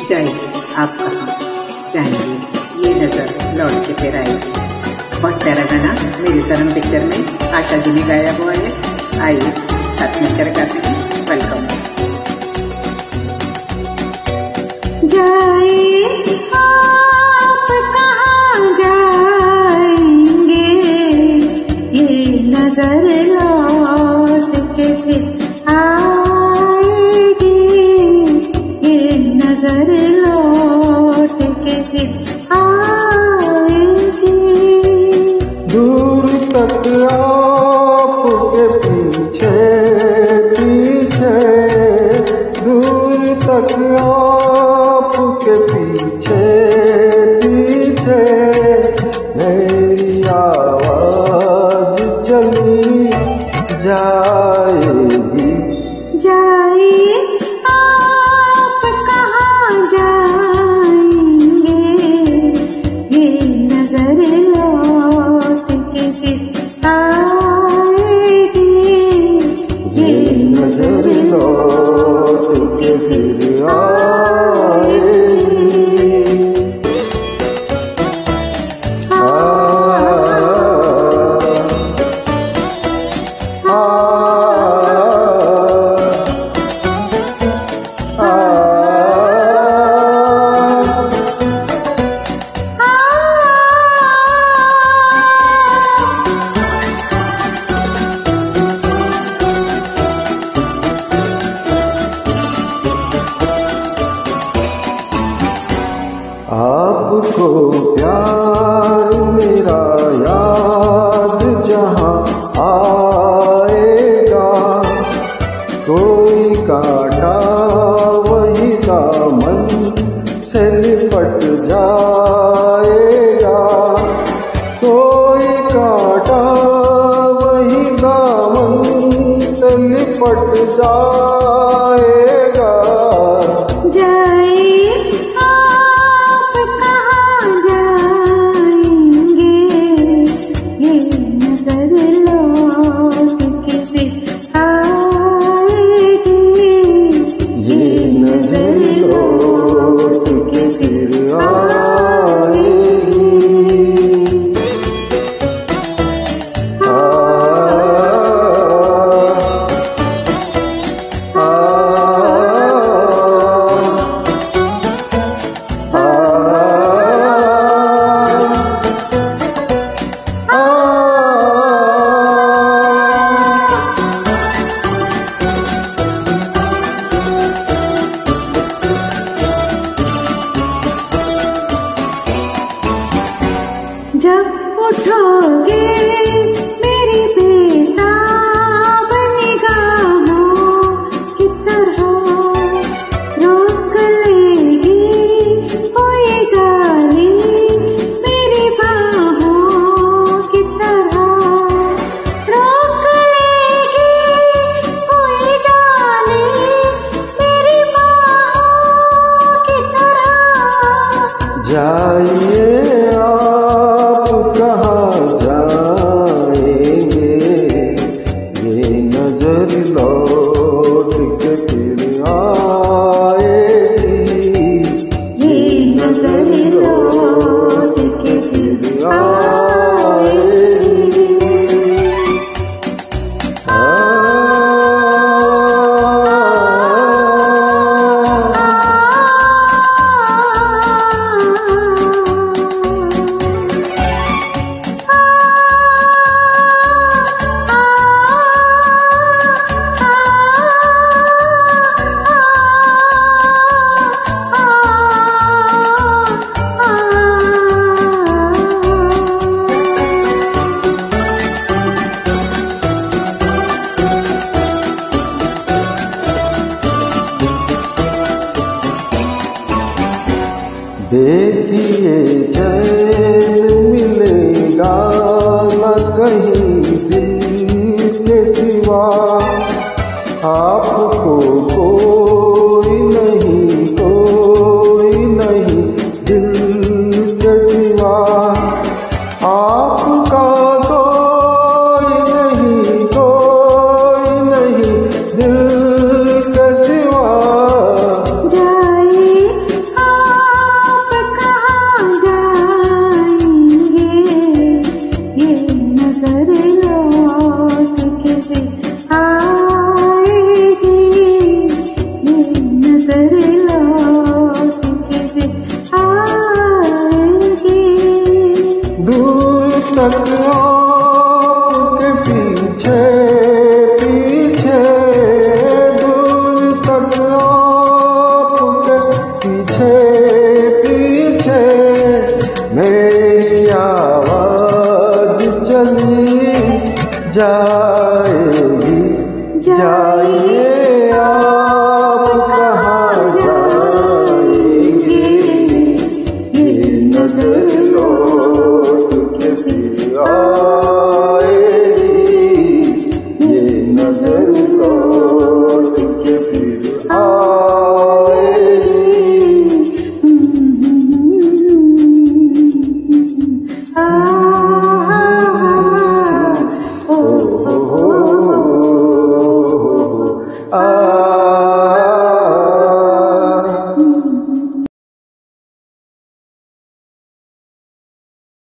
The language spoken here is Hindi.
जाए आप कहाँ जाएंगे, ये नजर लौट के फिर आएगी। बहुत प्यारा गाना मेरी सनम पिक्चर में आशा जी ने गाया हुआ है। आइए साथ मिलकर गाते हैं। वेलकम। जाए आप कहाँ जाएंगे, ये नजर लौट के फिर आएगी, ये नजर लौट के फिर आएगी। दूर तक आपके पीछे पीछे, दूर तक आपके पीछे पीछे, मेरी आवाज चली जाएगी। जाए आप कहाँ जाएंगे, ये नजर लौट के फिर आएगी, ये नजर लौट के फिर आएगी। आपको प्यार मेरा याद जहाँ आएगा, कोई काटा वही दामन से लिपट जाएगा, कोई काटा वही दामन से लिपट जाएगा। जाए आप कहाँ जाएंगे, ये नजर लौट के फिर आएगी, ये नजर लौट के फिर आएगी। जब उठोगे मेरी बेताब निगाहों की तरह, रोक लेगी कोई डाली मेरी बाहों की तरह, रोक लेगी कोई डाली मेरी बाहों की तरह। जाइए कहाँ जाएंगे, ये नजर लौट के फिर आएगी, ये नजर लौट के फिर आएगी। देखिए चैन मिलेगा न कहीं दिल के सिवा, आपको कोई नहीं दिल के सिवा, आपका कोई नहीं दिल के सिवा। जाए लौट के फिर आएगी। दूर तक आपके पीछे पीछे, दूर तक आपके पीछे पीछे, मेरी आवाज चली जाएगी। जाइए आप कहाँ जाएंगे, ये नजर लौट के फिर आएगी, ये नजर लौट के फिर आएगी। आ